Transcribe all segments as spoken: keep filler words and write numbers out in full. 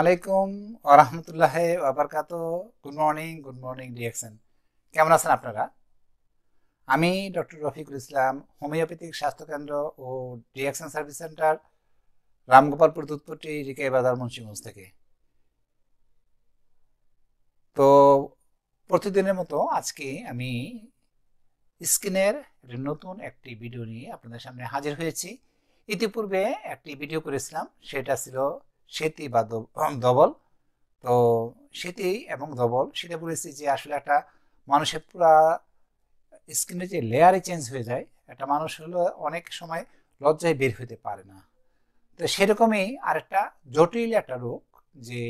আলাইকুম ওয়া রাহমাতুল্লাহি ওয়া বারাকাতুহু। Good morning good morning D X N. কেমন আছেন আপনারা? আমি ডক্টর রফিকুল ইসলাম, হোমিওপ্যাথিক স্বাস্থ্যকেন্দ্র ও D X N service centre, Ramgopalpur Dudhpatti, Rikai Bazar, Munshiganj থেকে। তো প্রতিদিনের মতো আজকে আমি স্কিনের নতুন একটি ভিডিও নিয়ে আপনাদের সামনে হাজির হয়েছি। ইতিপূর্বে একটি ভিডিও করেছিলাম, সেটা ছিল সেতি বা দবল। তো সেতি এবং দবল সেটা বলেছি যে আসলে একটা মানুষের পুরা স্কিনের যে লেয়ারই চেঞ্জ হয়ে যায়, একটা মানুষ হলো অনেক সময় লজ্জায় বের হতে পারে না। তো সেরকমই আরেকটা জটিল একটা রোগ, যে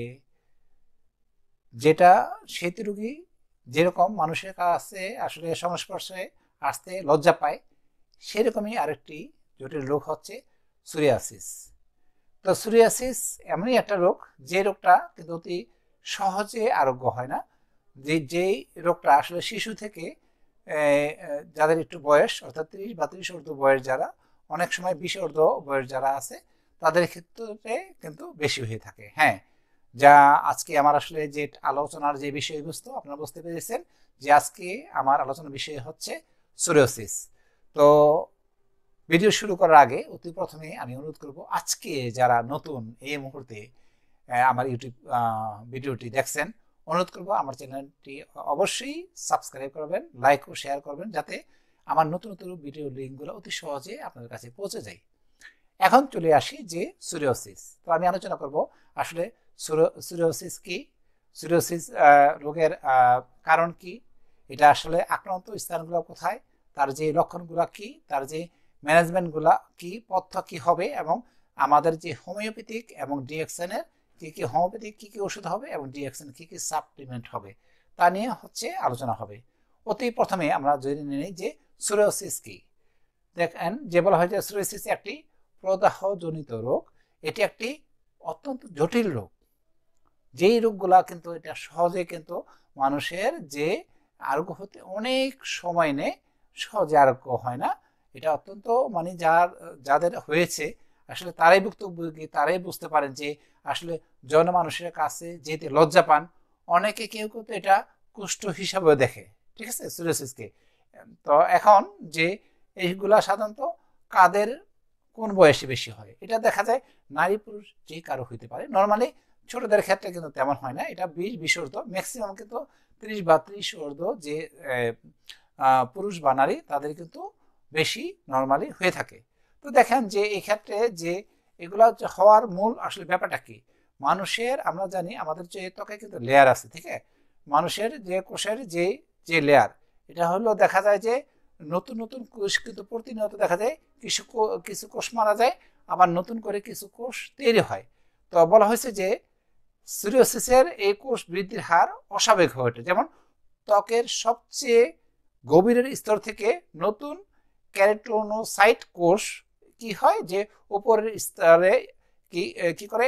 যেটা সেতি রোগী যেরকম মানুষের কাছে আসলে সংস্পর্শে আসতে লজ্জা পায়, সেরকমই আরেকটি জটিল রোগ হচ্ছে সোরিয়াসিস। তো সোরিয়াসিস এমনই একটা রোগ, যে রোগটা কিন্তু অতি সহজে আরোগ্য হয় না। যে যেই রোগটা আসলে শিশু থেকে যাদের একটু বয়স, অর্থাৎ ত্রিশ বা ত্রিশ ঊর্ধ্ব বয়স যারা, অনেক সময় বিশ ঊর্ধ্ব বয়স যারা আছে, তাদের ক্ষেত্রে কিন্তু বেশি হয়ে থাকে। হ্যাঁ, যা আজকে আমার আসলে যে আলোচনার যে বিষয়বস্তু আপনারা বুঝতে পেরেছেন, যে আজকে আমার আলোচনার বিষয় হচ্ছে সোরিয়াসিস। তো ভিডিও শুরু করার আগে অতি প্রথমে আমি অনুরোধ করব, আজকে যারা নতুন এই মুহূর্তে আমার ইউটিউব ভিডিওটি দেখছেন, অনুরোধ করব আমার চ্যানেলটি অবশ্যই সাবস্ক্রাইব করবেন, লাইক ও শেয়ার করবেন, যাতে আমার নতুন নতুন ভিডিও লিঙ্কগুলো অতি সহজে আপনাদের কাছে পৌঁছে যায়। এখন চলে আসি যে সোরিয়াসিস। তো আমি আলোচনা করব আসলে সোরিয়াসিস কি, সোরিয়াসিস রোগের কারণ কি, এটা আসলে আক্রান্ত স্থানগুলো কোথায়, তার যে লক্ষণগুলো কি, তার যে ম্যানেজমেন্টগুলা কি, পথ্য কি হবে, এবং আমাদের যে হোমিওপ্যাথিক এবং ডিএক্সএন এর কি কি হোমিওপ্যাথিক কি কি ওষুধ হবে, এবং ডিএক্সএন কি কি সাপ্লিমেন্ট হবে, তা নিয়ে হচ্ছে আলোচনা হবে। অতি প্রথমে আমরা জেনে নিই যে সোরিয়াসিস কি। দেখেন, যে বলা হয় যে সোরিয়াসিস একটি প্রদাহজনিত রোগ। এটি একটি অত্যন্ত জটিল রোগ, যেই রোগগুলা কিন্তু এটা সহজে কিন্তু মানুষের যে আরোগ্য হতে অনেক সময় নেয়, সহজে আরোগ্য হয় না। এটা অত্যন্ত মানে যার যাদের হয়েছে আসলে তারাই ভুক্তভোগী, তারাই বুঝতে পারেন যে আসলে জনমানুষের কাছে যেতে লজ্জা পান। অনেকে কেউ কেউ তো এটা কুষ্ঠ হিসাবেও দেখে, ঠিক আছে, সোরিয়াসিসকে। তো এখন যে এইগুলা সাধারণত কাদের কোন বয়সে বেশি হয়, এটা দেখা যায় নারী পুরুষ যে কারো হইতে পারে। নর্মালি ছোটদের ক্ষেত্রে কিন্তু তেমন হয় না, এটা বিশ বিশ ঊর্ধ্ব, ম্যাক্সিমাম কিন্তু ত্রিশ বা ত্রিশ ঊর্ধ্ব যে পুরুষ বা নারী, তাদের কিন্তু বেশি নর্মালি হয়ে থাকে। তো দেখেন যে এই ক্ষেত্রে যে এগুলা হওয়ার মূল আসলে ব্যাপারটা কি। মানুষের, আমরা জানি আমাদের যে ত্বকে কিন্তু লেয়ার আছে, ঠিক আছে, মানুষের যে কোষের যে যে লেয়ার, এটা হলো দেখা যায় যে নতুন নতুন কোষ কিন্তু প্রতিনিয়ত দেখা যায়, কিছু কিছু কোষ মারা যায়, আবার নতুন করে কিছু কোষ তৈরি হয়। তো বলা হয়েছে যে সোরিয়াসিসের এই কোষ বৃদ্ধির হার অস্বাভাবিক হয়ে ওঠে। যেমন ত্বকের সবচেয়ে গভীরের স্তর থেকে নতুন কেরাটিনোসাইট কোষ কি হয়, যে উপরের স্তরে কি কি করে,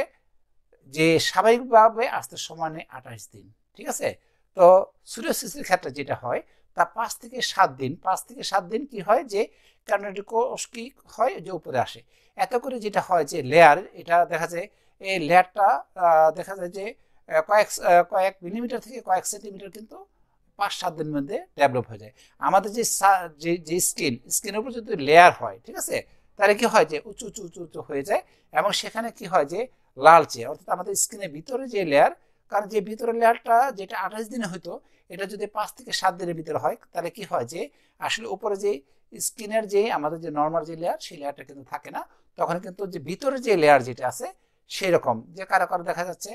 যে স্বাভাবিকভাবে আসতে সময় নেয় আঠাশ দিন, ঠিক আছে। তো সোরিয়াসিসের ক্ষেত্রে যেটা হয়, তা পাঁচ থেকে সাত দিন পাঁচ থেকে সাত দিন কি হয়, যে কেরাটিনোসাইট কোষ কি হয়, যে উপরে আসে। এত করে যেটা হয় যে লেয়ার, এটা দেখা যায় এই লেয়ারটা দেখা যায় যে কয়েক কয়েক মিলিমিটার থেকে কয়েক সেন্টিমিটার কিন্তু পাঁচ সাত দিনের মধ্যে ডেভেলপ হয়ে যায়। আমাদের যে যে স্কিন স্কিনের উপর যদি লেয়ার হয়, ঠিক আছে, তাহলে কি হয় যে উঁচু উঁচু উঁচু উঁচু হয়ে যায়, এবং সেখানে কি হয় যে লালচে, অর্থাৎ আমাদের স্কিনের ভিতরে যে লেয়ার, কারণ যে ভিতরের লেয়ারটা যেটা আঠাশ দিনে হইতো, এটা যদি পাঁচ থেকে সাত দিনের ভিতরে হয়, তাহলে কি হয় যে আসলে উপরে যে স্কিনের যে আমাদের যে নর্মাল যে লেয়ার, সেই লেয়ারটা কিন্তু থাকে না। তখন কিন্তু যে ভিতরে যে লেয়ার যেটা আছে, সেই রকম যে কারো কারো দেখা যাচ্ছে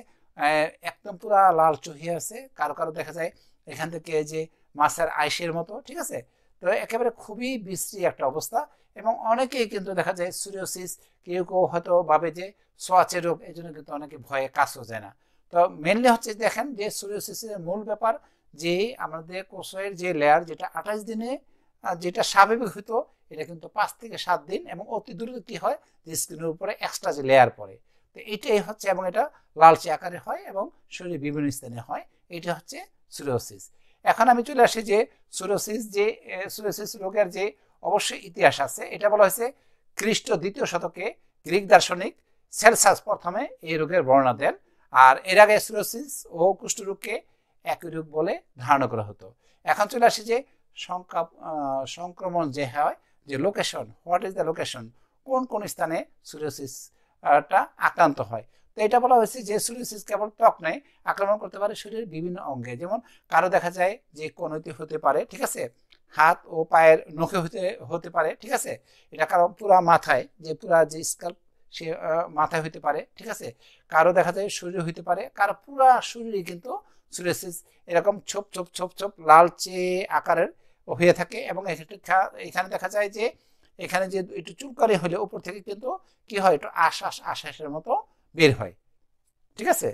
একদম পুরা লাল চুহিয়ে আছে, কারো কারো দেখা যায় এখান থেকে যে মাছের আইসের মতো, ঠিক আছে। তো একেবারে খুবই বিশ্রী একটা অবস্থা, এবং অনেকেই কিন্তু দেখা যায় সোরিয়াসিস, কেউ কেউ হয়তো ভাবে যে সোয়াচের রোগ, এই জন্য কিন্তু অনেকে ভয়ে কাজও যায় না। তো মেনলি হচ্ছে দেখেন যে সোরিয়াসিসের মূল ব্যাপার যে আমাদের কোষের যে লেয়ার, যেটা আঠাশ দিনে যেটা স্বাভাবিক হইতো, এটা কিন্তু পাঁচ থেকে সাত দিন, এবং অতি দ্রুত কি হয় যে স্কিনের উপরে এক্সট্রা যে লেয়ার পড়ে। তো এটাই হচ্ছে, এবং এটা লালচে আকারে হয় এবং শরীরের বিভিন্ন স্থানে হয়। এটা হচ্ছে সোরিয়াসিস। এখন আমি চলে আসি যে সোরিয়াসিস যে সোরিয়াসিস রোগের যে অবশ্যই ইতিহাস আছে। এটা বলা হয়েছে খ্রিস্ট দ্বিতীয় শতকে গ্রিক দার্শনিক সেলসাস প্রথমে এই রোগের বর্ণনা দেন। আর এর আগে সোরিয়াসিস ও কুষ্ঠরোগকে একই রোগ বলে ধারণা করা হতো। এখন চলে আসে যে সংক্রমণ যে হয়, যে location, what is the location, কোন কোন স্থানে সোরিয়াসিসটা আক্রান্ত হয়। তো এটা বলা হয়েছে যে সোরিয়াসিস কেবল ত্বক নয়, আক্রমণ করতে পারে শরীরের বিভিন্ন অঙ্গে। যেমন কারো দেখা যায় যে কোনোতে হতে পারে, ঠিক আছে, হাত ও পায়ের নখে হতে হতে পারে, ঠিক আছে। এটা কারো পুরা মাথায়, যে পুরা যে স্কাল্প সে মাথায় হতে পারে, ঠিক আছে। কারো দেখা যায় শরীরে হতে পারে, কারো পুরা শরীরে কিন্তু সোরিয়াসিস এরকম ছোপ ছোপ ছোপ ছোপ লালচে আকারের হয়ে থাকে। এবং এখানে দেখা যায় যে এখানে যে একটু চুলকানি হলে উপর থেকে কিন্তু কি হয়, একটু আশ্বাস আশ্বাসের মতো বের হয়, ঠিক আছে।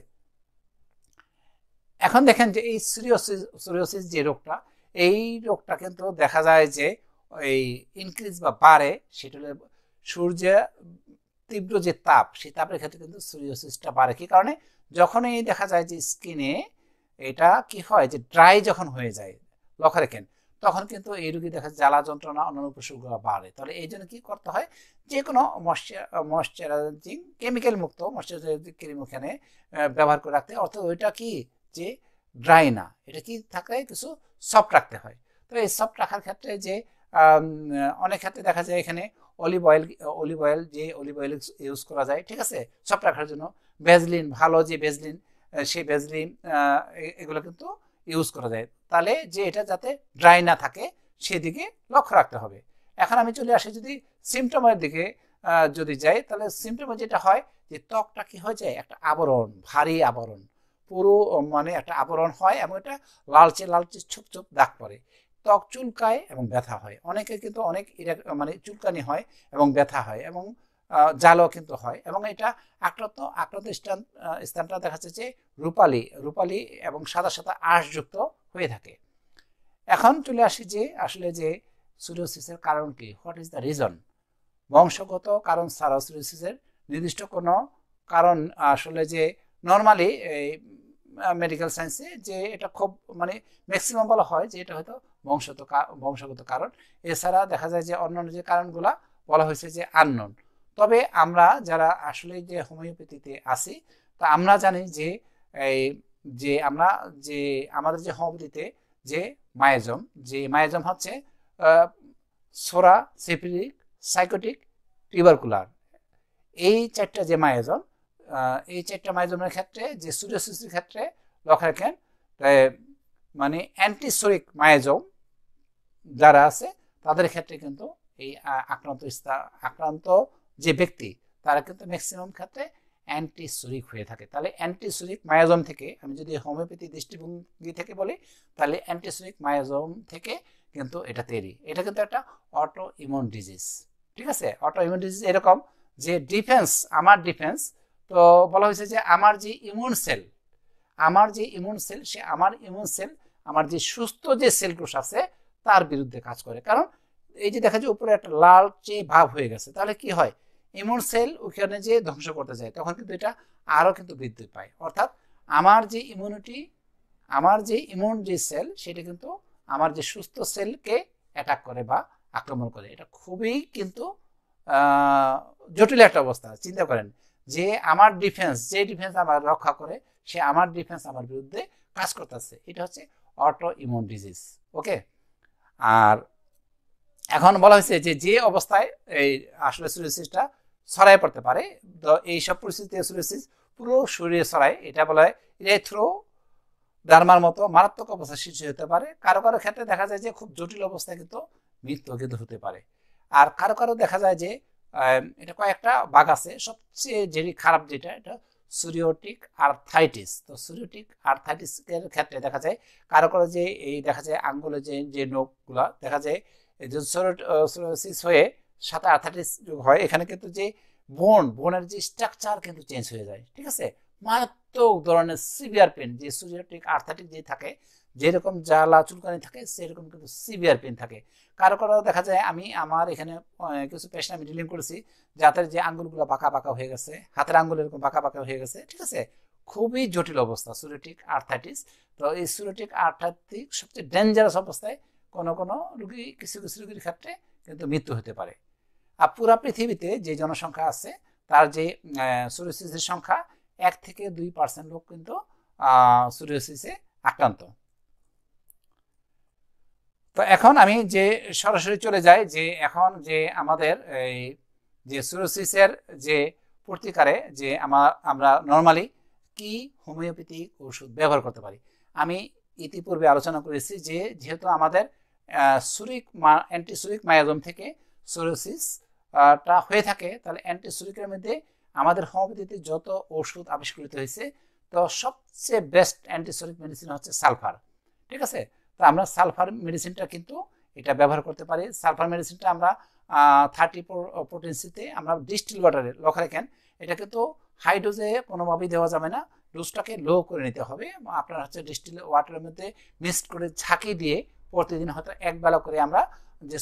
এখন দেখেন যে এই সোরিয়াসিস সোরিয়াসিস যে রোগটা, এই রোগটা কিন্তু দেখা যায় যে এই ইনক্রিজ বা বাড়ে, সেটা হলো সূর্যের তীব্র যে তাপ, সেই তাপের ক্ষেত্রে কিন্তু সোরিয়াসিসটা বাড়ে। কি কারণে? যখনই দেখা যায় যে স্কিনে এটা কি হয়, যে ড্রাই যখন হয়ে যায়, লক্ষ্য রাখেন, তখন কিন্তু এই রোগী দেখা যায় জ্বালা যন্ত্রণা, অন্যান্য উপসর্গগুলো বাড়ে। তাহলে এই জন্য কি করতে হয়, যে কোনো ময়শ্চারাইজিং কেমিক্যাল মুক্ত ময়শ্চারাইজিং ক্রিম ওখানে ব্যবহার করে রাখতে, অর্থাৎ ওইটা কি যে ড্রাই না, এটা কি থাকে কিছু সফট রাখতে হয়। তো এই সফট রাখার ক্ষেত্রে যে অনেক ক্ষেত্রে দেখা যায় এখানে অলিভ অয়েল অলিভ অয়েল যে অলিভ অয়েল ইউজ করা যায়, ঠিক আছে, সফট রাখার জন্য। ভ্যাসলিন, ভালো যে ভ্যাসলিন, সেই ভ্যাসলিন এগুলো কিন্তু ইউজ করা যায়, তাহলে যে এটা যাতে ড্রাই না থাকে সেদিকে লক্ষ্য রাখতে হবে। এখন আমি চলে আসি যদি সিমটমের দিকে যদি যাই, তাহলে সিমটমে যেটা হয় যে ত্বকটা কি হয়ে যায়, একটা আবরণ, ভারী আবরণ, পুরো মানে একটা আবরণ হয়, এবং এটা লালচে লালচে ছোপ ছোপ দাগ পড়ে, ত্বক চুলকায় এবং ব্যথা হয়। অনেকে কিন্তু অনেক মানে চুলকানি হয় এবং ব্যথা হয়, এবং জালও কিন্তু হয়, এবং এটা আক্রান্ত আক্রান্ত স্থান স্থানটা দেখা যাচ্ছে যে রূপালী রূপালী এবং সাদা সাদা আঁশযুক্ত হয়ে থাকে। এখন চলে আসি যে আসলে যে সোরিয়াসিসের কারণ কি, হোয়াট ইজ দ্য রিজন। বংশগত কারণ ছাড়াও সোরিয়াসিসের নির্দিষ্ট কোনো কারণ আসলে যে নর্মালি এই মেডিকেল সায়েন্সে যে এটা খুব মানে ম্যাক্সিমাম বলা হয় যে এটা হয়তো বংশগত বংশগত কারণ। এছাড়া দেখা যায় যে অন্যান্য যে কারণগুলা বলা হয়েছে যে আননোন। তবে আমরা যারা আসলে যে হোমিওপ্যাথিতে আছি, তা আমরা জানি যে এই যে আমরা যে আমাদের যে হোমিওপ্যাথিতে যে মায়োজম, যে মায়োজম হচ্ছে সোরা, সেপিলিক, সাইকোটিক, টিউবারকুলার, এই চারটা যে মায়োজম, এই চারটা মায়োজমের ক্ষেত্রে যে সোরিয়াসিসের ক্ষেত্রে লক্ষ্য রাখেন, মানে অ্যান্টিসোরিক মায়োজম যারা আছে তাদের ক্ষেত্রে কিন্তু এই আক্রান্ত আক্রান্ত যে ব্যক্তি, তারা কিন্তু ম্যাক্সিমাম ক্ষেত্রে অ্যান্টিসোরিক হয়ে থাকে। তাহলে অ্যান্টিসোরিক মায়োজম থেকে, আমি যদি হোমিওপ্যাথি দৃষ্টিভঙ্গি থেকে বলি, তাহলে অ্যান্টিসোরিক মায়োজম থেকে কিন্তু এটা তৈরি। এটা কিন্তু একটা অটো ইমিউন ডিজিজ, ঠিক আছে। অটো ইমিউন ডিজিজ এরকম যে ডিফেন্স, আমার ডিফেন্স, তো বলা হয়েছে যে আমার যে ইমিউন সেল, আমার যে ইমিউন সেল সে আমার ইমিউন সেল আমার যে সুস্থ যে সেলকোষ আছে তার বিরুদ্ধে কাজ করে। কারণ এই যে দেখা যায় উপরে একটা লালচে ভাব হয়ে গেছে, তাহলে কি হয়, ইমিউন সেল ওখানে যে ধ্বংস করতে যায়, তখন কিন্তু এটা আরও কিন্তু বৃদ্ধি পায়। অর্থাৎ আমার যে ইমিউনিটি, আমার যে ইমিউন যে সেল, সেটা কিন্তু আমার যে সুস্থ সেলকে অ্যাটাক করে বা আক্রমণ করে। এটা খুবই কিন্তু জটিল একটা অবস্থা। চিন্তা করেন যে আমার ডিফেন্স, যে ডিফেন্স আমার রক্ষা করে, সে আমার ডিফেন্স আমার বিরুদ্ধে কাজ করতেছে। এটা হচ্ছে অটো ইমিউন ডিজিজ, ওকে। আর এখন বলা হয়েছে যে যে অবস্থায় এই আসলে সোরিয়াসিসটা ছড়ায় পড়তে পারে, তো এইসব পরিস্থিতিতে সোরিয়াসিস পুরো শরীরে ছড়ায়, এটা বলা হয় ইরেথ্রো ডার্মার মতো মারাত্মক অবস্থা সৃষ্টি হতে পারে। কারো কারো ক্ষেত্রে দেখা যায় যে খুব জটিল অবস্থায় কিন্তু মৃত্যু কিন্তু হতে পারে। আর কারো কারো দেখা যায় যে এটা কয়েকটা ভাগ আছে, সবচেয়ে যেটি খারাপ যেটা, এটা সোরিয়াটিক আর্থাইটিস। তো সোরিয়াটিক আর্থাইটিসের ক্ষেত্রে দেখা যায় কারো কারো যে এই দেখা যায় আঙ্গুলের যে যে নখগুলা দেখা যায় যে সোরিয়াসিস হয়ে সাথে আর্থাইটিস হয়, এখানে কিন্তু যে বোন বোনের যে স্ট্রাকচার কিন্তু চেঞ্জ হয়ে যায়, ঠিক আছে। মারাত্মক ধরনের সিভিয়ার পেন, যে সোরিয়াটিক আর্থাইটিস যে থাকে, যেরকম জ্বালা চুলকানি থাকে সেরকম কিন্তু সিভিয়ার পেন থাকে। কারো কারো দেখা যায়, আমি আমার এখানে কিছু পেশেন্ট আমি ডিলিং করেছি, যাদের যে আঙ্গুলগুলো বাঁকা বাঁকা হয়ে গেছে, হাতের আঙ্গুল এরকম বাঁকা বাঁকা হয়ে গেছে, ঠিক আছে। খুবই জটিল অবস্থা সোরিয়াটিক আর্থাইটিস। তো এই সোরিয়াটিক আর্থাইটিস সবচেয়ে ডেঞ্জারাস অবস্থায় কোনো কোনো রোগী, কিছু কিছু রোগীর ক্ষেত্রে কিন্তু মৃত্যু হতে পারে। আর পুরা পৃথিবীতে যে জনসংখ্যা আছে, তার যে সোরিয়াসিসের সংখ্যা এক থেকে দুই পার্সেন্ট লোক কিন্তু সোরিয়াসিসে আক্রান্ত। তো এখন আমি যে সরাসরি চলে যাই যে এখন যে আমাদের এই যে সোরিয়াসিসের যে প্রতিকারে যে আমার আমরা নর্মালি কি হোমিওপ্যাথিক ওষুধ ব্যবহার করতে পারি। আমি ইতিপূর্বে আলোচনা করেছি যে যেহেতু আমাদের সুরিক অ্যান্টিসুরিক মায়াজম থেকে সোরিয়াসিসটা হয়ে থাকে, তাহলে অ্যান্টিসুরিকের মধ্যে আমাদের হোমিওপ্যাথিতে যত ওষুধ আবিষ্কৃত হয়েছে তো সবচেয়ে বেস্ট অ্যান্টিসুরিক মেডিসিন হচ্ছে সালফার। ঠিক আছে, তো আমরা সালফার মেডিসিনটা কিন্তু এটা ব্যবহার করতে পারি। সালফার মেডিসিনটা আমরা থার্টি পোটেন্সিতে আমরা ডিস্টিল ওয়াটারে লক্ষ্য রাখেন, এটা কিন্তু হাই ডোজে কোনোভাবেই দেওয়া যাবে না, ডোজটাকে লো করে নিতে হবে। আপনার হচ্ছে ডিস্টিল ওয়াটারের মধ্যে মিক্সড করে ঝাঁকি দিয়ে প্রতিদিন হয়তো এক বেলা করে আমরা যে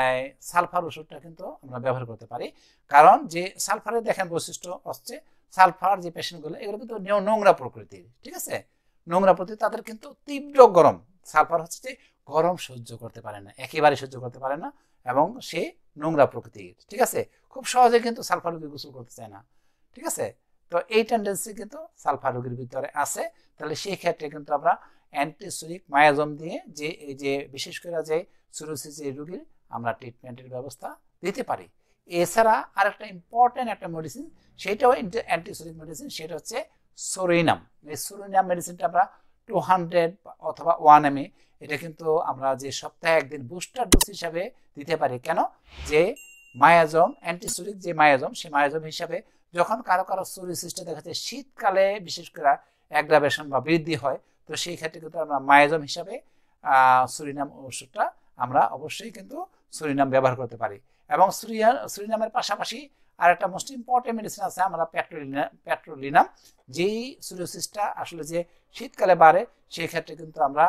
সালফার ওষুধটা কিন্তু আমরা ব্যবহার করতে পারি। কারণ যে সালফারের দেখেন বৈশিষ্ট্য হচ্ছে সালফার যে পেশেন্টগুলো এগুলো কিন্তু নোংরা প্রকৃতির। ঠিক আছে, নোংরা প্রকৃতি, তাদের কিন্তু তীব্র গরম, সালফার হচ্ছে যে গরম সহ্য করতে পারে না, একেবারে সহ্য করতে পারে না, এবং সে নোংরা প্রকৃতির। ঠিক আছে, খুব সহজে কিন্তু সালফার রোগী গোসল করতে চায় না। ঠিক আছে, তো এই টেন্ডেন্সি কিন্তু সালফার রোগীর ভিতরে আছে। তাহলে সেই ক্ষেত্রে কিন্তু আমরা অ্যান্টিসুরিক মায়াজম দিয়ে যে এই যে বিশেষ করে যে সোরিয়াসিস রোগীর আমরা ট্রিটমেন্টের ব্যবস্থা দিতে পারি। এছাড়া আরেকটা ইম্পর্টেন্ট একটা মেডিসিন, সেটাও অ্যান্টিসুরিক মেডিসিন, সেটা হচ্ছে সোরিনাম। এই সোরিনাম মেডিসিনটা আমরা টু হান্ড্রেড অথবা ওয়ান এম এ, এটা কিন্তু আমরা যে সপ্তাহে একদিন বুস্টার ডোজ হিসাবে দিতে পারি। কেন, যে মায়াজম অ্যান্টিসুরিক যে মায়াজম, সেই মায়াজম হিসাবে যখন কারো কারো সোরিয়াসিসটা দেখা যায় শীতকালে বিশেষ করে অ্যাগ্রাভেশন বা বৃদ্ধি হয়, তো সেই ক্ষেত্রে কিন্তু আমরা মায়াজম হিসাবে সোরিনাম ওষুধটা আমরা অবশ্যই কিন্তু সোরিনাম ব্যবহার করতে পারি। এবং সোরিনামের পাশাপাশি আর একটা মোস্ট ইম্পর্টেন্ট মেডিসিন আছে আমরা পেট্রোলিনাম পেট্রোলিনাম যেই সোরিয়াসিসটা আসলে যে শীতকালে বাড়ে, সেই ক্ষেত্রে কিন্তু আমরা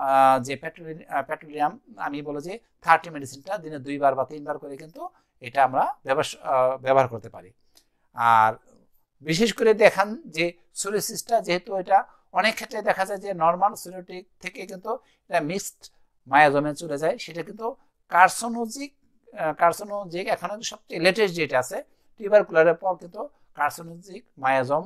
যে পেট্রোলিনাম আমি বলো যে থার্টি মেডিসিনটা দিনে দুইবার বা তিনবার করে কিন্তু এটা আমরা ব্যবহার করতে পারি। আর বিশেষ করে দেখান যে সোরিয়াসিসটা যেহেতু এটা অনেক ক্ষেত্রে দেখা যায় যে নর্মাল সোরিয়াটিক থেকে কিন্তু এটা মিক্সড মায়াজমে চলে যায়, সেটা কিন্তু কার্সোনোজিক কার্সোনোজিক এখন সবচেয়ে লেটেস্ট যেটা আছে টিউবারকুলারের পর কিন্তু কার্সোনোজিক মায়াজম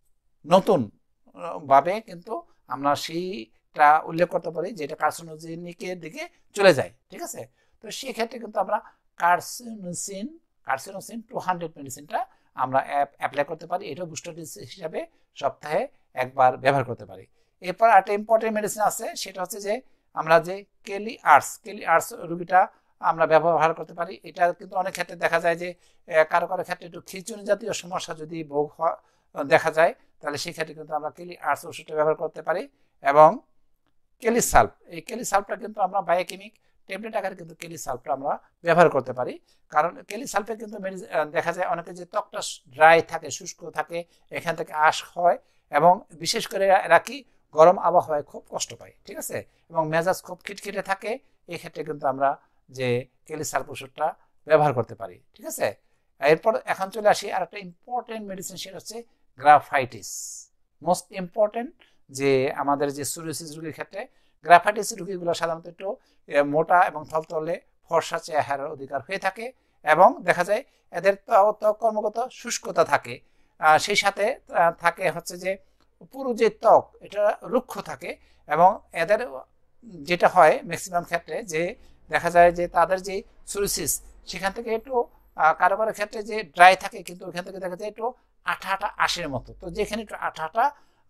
নতুন ভাবে কিন্তু আমরা সেইটা উল্লেখ করতে পারি যেটা কার্সিনোজেনিকের দিকে চলে যায়। ঠিক আছে, তো সেই ক্ষেত্রে কিন্তু আমরা কার্সিনোসিন কার্সিনোসিন টু হান্ড্রেড মেডিসিনটা আমরা অ্যাপ্লাই করতে পারি। এটাও বুস্টার ডোজ হিসাবে সপ্তাহে একবার ব্যবহার করতে পারি। এরপর একটা ইম্পর্টেন্ট মেডিসিন আছে, সেটা হচ্ছে যে আমরা যে কেলি আর্টস কেলি আর্টস রোগীটা আমরা ব্যবহার করতে পারি। এটা কিন্তু অনেক ক্ষেত্রে দেখা যায় যে কারো কারো ক্ষেত্রে একটু খিচুনি জাতীয় সমস্যা যদি ভোগ দেখা যায়, তাহলে সেই ক্ষেত্রে কিন্তু আমরা কেলি আর্টস ওষুধটা ব্যবহার করতে পারি। এবং কেলি সাল্প, এই কেলি সাল্পটা কিন্তু আমরা বায়োকেমিক ট্যাবলেট আকারে কিন্তু কেলি সাল্পটা আমরা ব্যবহার করতে পারি। কারণ কেলি সাল্পে কিন্তু দেখা যায় অনেকে যে ত্বকটা ড্রাই থাকে, শুষ্ক থাকে, এখান থেকে আশ হয়, এবং বিশেষ করে এরা কি গরম আবহাওয়ায় খুব কষ্ট পায়। ঠিক আছে, এবং মেজাজ খুব খিটখিটে থাকে, এই ক্ষেত্রে কিন্তু আমরা যে কেলি সাল্প ওষুধটা ব্যবহার করতে পারি। ঠিক আছে, এরপর এখন চলে আসি আর একটা ইম্পর্টেন্ট মেডিসিন, সেটা হচ্ছে গ্রাফাইটিস। মোস্ট ইম্পর্টেন্ট যে আমাদের যে সোরিয়াসিস রোগীর ক্ষেত্রে গ্রাফাইটিস রোগীগুলো সাধারণত একটু মোটা এবং থলথলে ফর্সা চেহারার অধিকার হয়ে থাকে, এবং দেখা যায় এদের ত্বক কর্মগত শুষ্কতা থাকে, সেই সাথে থাকে হচ্ছে যে পুরো যে ত্বক এটা রুক্ষ থাকে, এবং এদের যেটা হয় ম্যাক্সিমাম ক্ষেত্রে যে দেখা যায় যে তাদের যে সোরিয়াসিস সেখান থেকে একটু কারো কারো ক্ষেত্রে যে ড্রাই থাকে, কিন্তু ওইখান থেকে দেখা যায় একটু আঠা আঠা আঁশের মতো। তো যেখানে একটু আঠা আঠা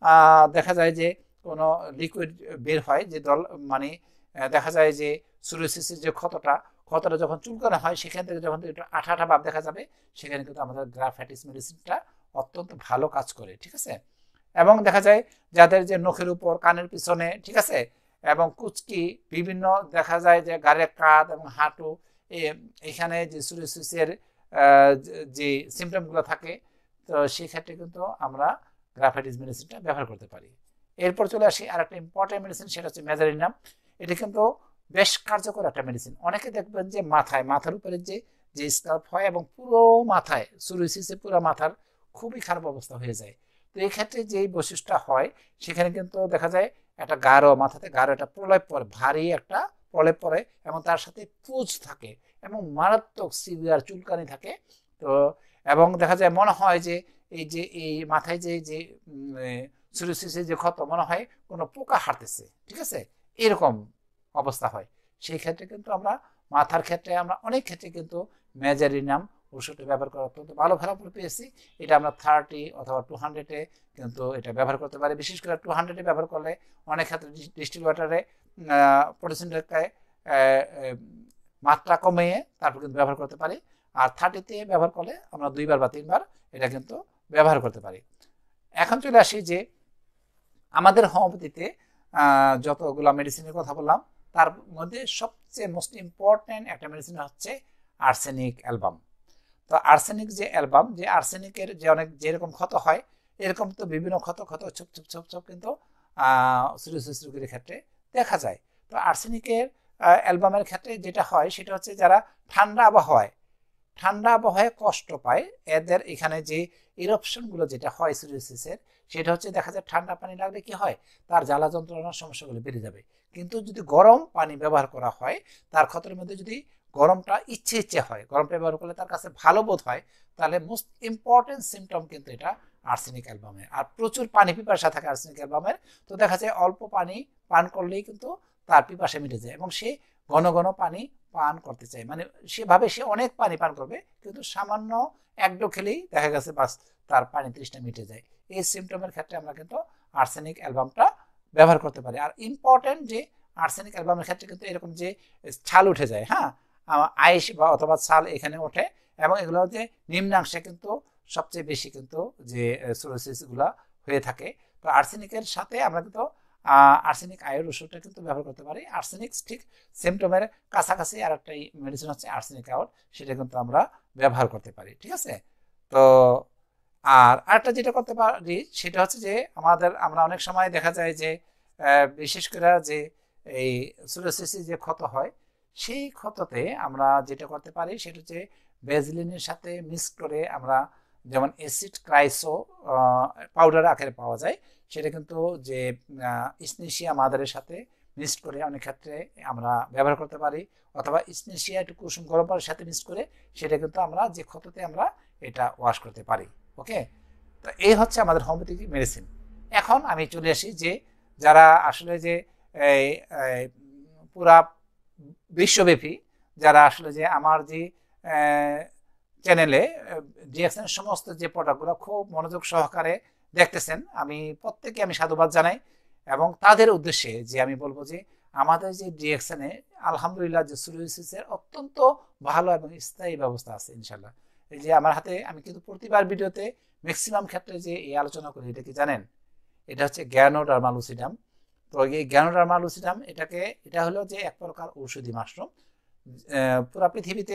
দেখা যায় যে কোনো লিকুইড বের হয়, যে দল মানে দেখা যায় যে সোরিয়াসিসের যে ক্ষতটা ক্ষতটা যখন চুলকানো হয় সেখান থেকে যখন একটু আঠা আঠা ভাব দেখা যাবে, সেখানে কিন্তু আমাদের গ্রাফাইটিস মেডিসিনটা অত্যন্ত ভালো কাজ করে। ঠিক আছে, এবং দেখা যায় যাদের যে নখের উপর, কানের পিছনে, ঠিক আছে, এবং কুচকি বিভিন্ন দেখা যায় যে গাড়ের কাঁধ এবং হাঁটু এখানে যে সোরিয়াসিসের যে সিমটমগুলো থাকে, তো সেই ক্ষেত্রে কিন্তু আমরা গ্রাফাইটিস মেডিসিনটা ব্যবহার করতে পারি। এরপর চলে আসি আর একটা ইম্পর্টেন্ট মেডিসিন, সেটা হচ্ছে মেজারিনাম। এটা কিন্তু বেশ কার্যকর একটা মেডিসিন। অনেকে দেখবেন যে মাথায় মাথার উপরে যে যে স্কাল্প হয় এবং পুরো মাথায় সোরিয়াসিসে পুরো মাথার খুবই খারাপ অবস্থা হয়ে যায়। তো এই ক্ষেত্রে যেই বৈশিষ্ট্যটা হয় সেখানে কিন্তু দেখা যায় একটা গাঢ় মাথাতে গাঢ় একটা প্রলেপ পড়ে, ভারী একটা প্রলেপ পড়ে, এবং তার সাথে পুঁজ থাকে এবং মারাত্মক সিভিয়ার চুলকানি থাকে। তো এবং দেখা যায় মনে হয় যে এই যে এই মাথায় যে যে সোরিয়াসিসের যে ক্ষত মনে হয় কোনো পোকা হাঁটতেছে, ঠিক আছে, এরকম অবস্থা হয়। সেই ক্ষেত্রে কিন্তু আমরা মাথার ক্ষেত্রে আমরা অনেক ক্ষেত্রে কিন্তু মেজারিনাম ওষুধটা ব্যবহার করা অত্যন্ত ভালো ফলাফল পেয়েছি। এটা আমরা থার্টি অথবা টু হান্ড্রেডে কিন্তু এটা ব্যবহার করতে পারি। বিশেষ করে টু হান্ড্রেডে ব্যবহার করলে অনেক ক্ষেত্রে ডিস্টিল ওয়াটারে পটাশিয়ামটাকে মাত্রা কমিয়ে তারপর কিন্তু ব্যবহার করতে পারি। আর থার্টিতে ব্যবহার করলে আমরা দুইবার বা তিনবার এটা কিন্তু ব্যবহার করতে পারি। এখন চলে আসি যে আমাদের হোমিওপ্যাথিতে যতগুলো মেডিসিনের কথা বললাম তার মধ্যে সবচেয়ে মোস্ট ইম্পর্টেন্ট একটা মেডিসিন হচ্ছে আর্সেনিক অ্যালবাম। তো আর্সেনিক যে অ্যালবাম, যে আর্সেনিকের যে অনেক যেরকম ক্ষত হয় এরকম তো বিভিন্ন ক্ষত ক্ষত ছোপ ছোপ ছোপ ছোপ কিন্তু সোরিয়াসিস রোগীর ক্ষেত্রে দেখা যায়। তো আর্সেনিকের অ্যালবামের ক্ষেত্রে যেটা হয় সেটা হচ্ছে যারা ঠান্ডা আবহাওয়ায় ঠান্ডা আবহাওয়ায় কষ্ট পায়, এদের এখানে যে ইরপশনগুলো যেটা হয় সোরিয়াসিসের সেটা হচ্ছে দেখা যায় ঠান্ডা পানি লাগলে কি হয়, তার জ্বালা যন্ত্রণার সমস্যাগুলো বেড়ে যাবে। কিন্তু যদি গরম পানি ব্যবহার করা হয়, তার ক্ষতের মধ্যে যদি গরমটা ইচ্ছে ইচ্ছে হয়, গরমটা ব্যবহার করলে তার কাছে ভালো বোধ হয়, তাহলে মোস্ট ইম্পর্টেন্ট সিমটম কিন্তু এটা আর্সেনিক অ্যালবামের। আর প্রচুর পানি পিপাসা থাকে আর্সেনিক অ্যালবামের, তো দেখা যায় অল্প পানি পান করলেই কিন্তু তার পিপাসা মিটে যায় এবং সে ঘন ঘন পানি পান করতে চায়, মানে সেভাবে সে অনেক পানি পান করবে কিন্তু সামান্য এক ডো খেলেই দেখা গেছে বাস তার পানি তৃষ্ণা মিটে যায়। এই সিমটমের ক্ষেত্রে আমরা কিন্তু আর্সেনিক অ্যালবামটা ব্যবহার করতে পারি। আর ইম্পর্টেন্ট যে আর্সেনিক অ্যালবামের ক্ষেত্রে কিন্তু এরকম যে ছাল উঠে যায়, হ্যাঁ, আইস বা অথবা ছাল এখানে ওঠে এবং এগুলো যে নিম্নাংশে কিন্তু সবচেয়ে বেশি কিন্তু যে সোরিয়াসিসগুলো হয়ে থাকে। তো আর্সেনিকের সাথে আমরা কিন্তু আর্সেনিক আয়ের ওষুধটা কিন্তু ব্যবহার করতে পারি। আর্সেনিক ঠিক সিমটমের কাছাকাছি আর একটা মেডিসিন হচ্ছে আর্সেনিক আউট, সেটা কিন্তু আমরা ব্যবহার করতে পারি, ঠিক আছে। তো আর আরেকটা যেটা করতে পারি সেটা হচ্ছে যে আমাদের আমরা অনেক সময় দেখা যায় যে বিশেষ করে যে এই সোরিয়াসিসের যে ক্ষত হয় সেই ক্ষততে আমরা যেটা করতে পারি সেটা হচ্ছে ভ্যাসলিনের সাথে মিক্স করে আমরা, যেমন অ্যাসিড ক্রাইসো পাউডার আকারে পাওয়া যায়, সেটা কিন্তু যে ইসনেশিয়া মাদারের সাথে মিক্স করে অনেক ক্ষেত্রে আমরা ব্যবহার করতে পারি, অথবা ইসনেশিয়া একটু কুসুম গরম পানির সাথে মিক্স করে সেটা কিন্তু আমরা যে ক্ষততে আমরা এটা ওয়াশ করতে পারি। ওকে, তো এই হচ্ছে আমাদের হোমিওপ্যাথিক মেডিসিন। এখন আমি চলে আসি যে যারা আসলে যে পুরা বিশ্বব্যাপী যারা আসলে যে আমার যে চ্যানেলে ডিএক্সএন সমস্ত যে প্রোডাক্টগুলো খুব মনোযোগ সহকারে দেখতেছেন, আমি প্রত্যেকে আমি সাধুবাদ জানাই এবং তাদের উদ্দেশ্যে যে আমি বলবো যে আমাদের যে ডিএক্সএনে আলহামদুলিল্লাহ যে সোরিয়াসিসের অত্যন্ত ভালো এবং স্থায়ী ব্যবস্থা আছে ইনশাল্লাহ। এই যে আমার হাতে আমি কিন্তু প্রতিবার ভিডিওতে ম্যাক্সিমাম ক্ষেত্রে যে এই আলোচনা করি, এটা কি জানেন, এটা হচ্ছে গ্যানোডার্মা লুসিডাম। তো এই গ্যানোডার্মা লুসিডাম এটাকে এটা হলো যে এক প্রকার ঔষধি মাশরুম। পুরো পৃথিবীতে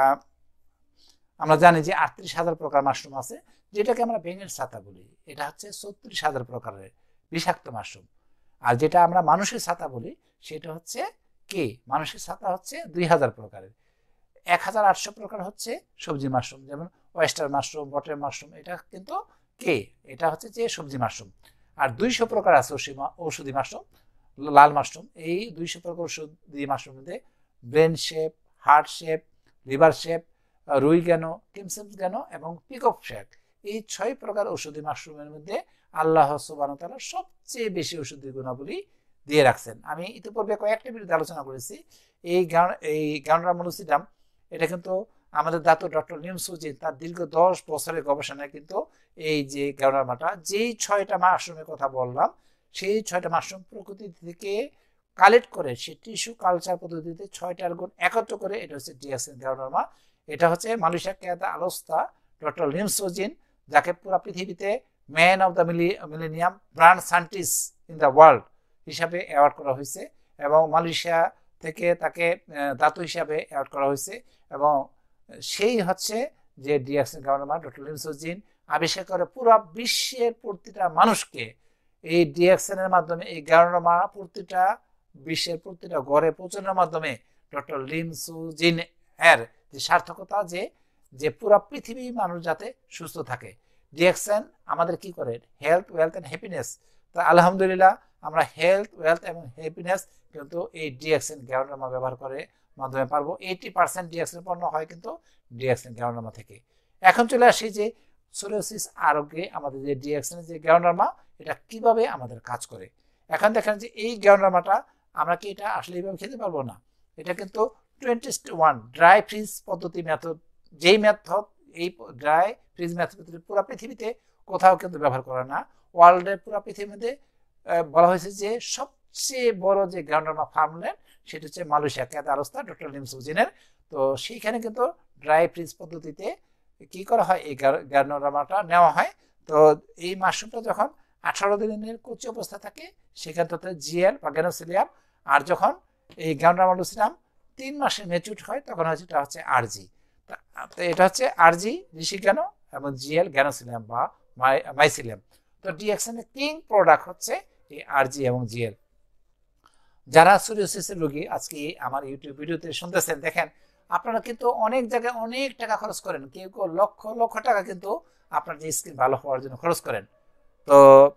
আমরা জানি যে আটত্রিশ হাজার প্রকার মাশরুম আছে, যেটাকে আমরা বেঙের ছাতা বলি, এটা হচ্ছে ছত্রিশ হাজার প্রকারের বিষাক্ত মাশরুম। আর যেটা আমরা মানুষের ছাতা বলি সেটা হচ্ছে কে মানুষের ছাতা হচ্ছে দুই হাজার প্রকারের। এক হাজার আটশো প্রকার হচ্ছে সবজি মাশরুম, যেমন ওয়েস্টার মাশরুম, বটের মাশরুম, এটা কিন্তু কে এটা হচ্ছে যে সবজি মাশরুম। আর দুইশো প্রকার আছে ঔষধি মাশরুম, লাল মাশরুম। এই দুইশো প্রকার ঔষধি মাশরুম মধ্যে brain shape, heart shape, liver shape, রুই গ্যানো, কিমসেমস গ্যানো এবং পিকক শেক, এই ছয় প্রকার ঔষধি মাশরুমের মধ্যে আল্লাহ সুবহানাহু ওয়া তাআলা সবচেয়ে বেশি ঔষধি গুণাবলী দিয়ে রাখছেন। আমি ইতিপূর্বে কয়েকটা ভিডিওতে আলোচনা করেছি এই এই গ্যানোডার্মা লুসিডাম, এটা কিন্তু আমাদের দাতো ডক্টর নিমসুজিন তার দীর্ঘ দশ বছরের গবেষণায় কিন্তু এই যে গ্যানোডার্মাটা যেই ছয়টা মাশরুমের কথা বললাম সেই ছয়টা মাশরুম প্রকৃতি থেকে কালেক্ট করে সে টিস্যু কালচার পদ্ধতিতে ছয়টার গুণ একত্র করে এটা হচ্ছে ডিএক্সএন গ্যানোডার্মা। এটা হচ্ছে মালয়েশিয়া কেয়াতা আলোস্তা ডক্টর লিমসোজিন, যাকে পুরো পৃথিবীতে man of the millennium brand scientist in the world হিসাবে অ্যাওয়ার্ড করা হয়েছে এবং মালয়েশিয়া থেকে তাকে ধাতু হিসাবে অ্যাওয়ার্ড করা হয়েছে। এবং সেই হচ্ছে যে ডিএক্সএন গ্যানোডার্মা ডক্টর লিমসোজিন আবিষ্কার করে পুরো বিশ্বের প্রতিটা মানুষকে এই ডিএক্সএন এর মাধ্যমে এই গ্যানোডার্মা প্রতিটা বিশ্বের প্রতিটা ঘরে পৌঁছানোর মাধ্যমে ডক্টর লিমসোজিন এর যে সার্থকতা যে যে পুরো পৃথিবী মানুষ যাতে সুস্থ থাকে। ডিএক্সএন আমাদের কি করে, হেলথ, ওয়েলথ এন্ড হ্যাপিনেস। তো আলহামদুলিল্লাহ আমরা হেলথ, ওয়েলথ এবং হ্যাপিনেস কিন্তু এই ডিএক্সএন গ্যানোডার্মা ব্যবহার করে মাধ্যমে পারবো। এইটি পার্সেন্ট ডিএক্সএন পণ্য হয় কিন্তু ডিএক্সএন গ্যানোডার্মা থেকে। এখন চলে আসি যে সোরিয়াসিস আরোগ্যে আমাদের যে ডিএক্সএন যে গ্যানোডার্মা এটা কিভাবে আমাদের কাজ করে। এখন দেখেন যে এই গ্যানোডার্মাটা আমরা কি এটা আসলে এইভাবে খেতে পারবো না, এটা কিন্তু টোয়েন্টি ওয়ান ড্রাই ফ্রিজ পদ্ধতি মেথড, যেই মেথড এই ড্রাই ফ্রিজ মেথড পুরো পৃথিবীতে কোথাও কিন্তু ব্যবহার করে না। ওয়ার্ল্ডের পুরো পৃথিবীর মধ্যে বলা হয়েছে যে সবচেয়ে বড় যে গ্যানোডার্মা ফার্মল্যান্ড সেটা হচ্ছে মালয়েশিয়া ক্যাতারস্তা ডক্টর লিমসুজিনের। তো সেইখানে কিন্তু ড্রাই ফ্রিজ পদ্ধতিতে কি করা হয়, এই গ্যানোডার্মাটা নেওয়া হয়। তো এই মাশরুমটা যখন আঠারো দিনের কচি অবস্থা থাকে সেখান থেকে জিএল বা গ্যানোসিলিয়াম, আর যখন এই গ্যানোডার্মা লুসিডাম তিন মাসের ম্যাচিউর হয় তখন হচ্ছে এটা হচ্ছে আরজি। তো এটা হচ্ছে আরজি ঋষিজ্ঞানো এবং জিএল গ্যানোসিলিয়াম বা মাইসিলিয়াম। তো ডিএক্সএন এর কিং প্রোডাক্ট হচ্ছে এই আরজি এবং জিএল। যারা সোরিয়াসিসের রোগী আজকে আমার ইউটিউব ভিডিওতে শুনতেছেন, দেখেন আপনারা কিন্তু অনেক জায়গায় অনেক টাকা খরচ করেন, কেউ কেউ লক্ষ লক্ষ টাকা কিন্তু আপনার যে স্কিন ভালো হওয়ার জন্য খরচ করেন। তো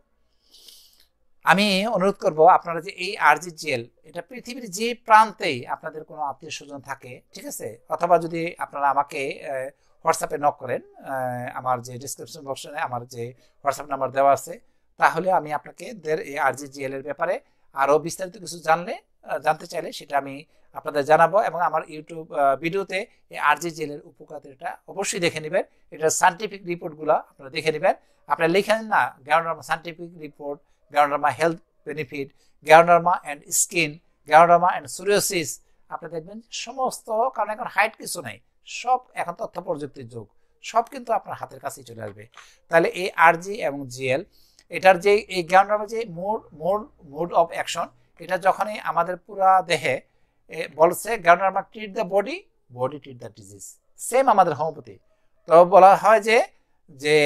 আমি অনুরোধ করব আপনারা যে এই আরজি জেল এটা পৃথিবীর যে প্রান্তেই আপনাদের কোনো আত্মীয় স্বজন থাকে, ঠিক আছে, অথবা যদি আপনারা আমাকে হোয়াটসঅ্যাপে নক করেন, আমার যে ডিসক্রিপশন বক্সে আমার যে হোয়াটসঅ্যাপ নাম্বার দেওয়া আছে, তাহলে আমি আপনাকে এই আরজি জেল এর ব্যাপারে আরও বিস্তারিত কিছু জানলে জানতে চাইলে সেটা আমি আপনাদের জানাবো। এবং আমার ইউটিউব ভিডিওতে এই আরজি জেলের উপকারিতা অবশ্যই দেখে নেবেন, এটার সায়েন্টিফিক রিপোর্টগুলো আপনারা দেখে নেবেন। আপনারা লিখেন না Ganoderma scientific report, Ganoderma health benefit, Ganoderma and skin, Ganoderma and psoriasis, আপনি দেখবেন সমস্ত, কারণ এখন হাইট কিছু নাই, সব এখন তথ্য প্রযুক্তির যুগ, সব কিন্তু আপনার হাতের কাছেই চলে আসবে। তাহলে এই আরজি এবং জিএল এটার যে এই গ্যানোডার্মা যে mode mode mode of action, এটা যখনই আমাদের পুরা দেহে বলছে Ganoderma treat the body, body treat the disease, same আমাদের হোমিওপ্যাথি। তো বলা হয় যে যে